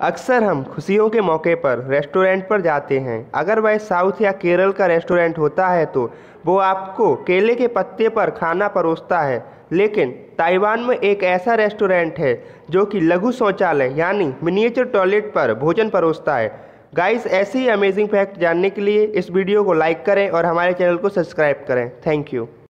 अक्सर हम खुशियों के मौके पर रेस्टोरेंट पर जाते हैं। अगर वह साउथ या केरल का रेस्टोरेंट होता है तो वो आपको केले के पत्ते पर खाना परोसता है। लेकिन ताइवान में एक ऐसा रेस्टोरेंट है जो कि लघु शौचालय यानी मिनिएचर टॉयलेट पर भोजन परोसता है। गाइस, ऐसे ही अमेजिंग फैक्ट जानने के लिए इस वीडियो को लाइक करें और हमारे चैनल को सब्सक्राइब करें। Thank you.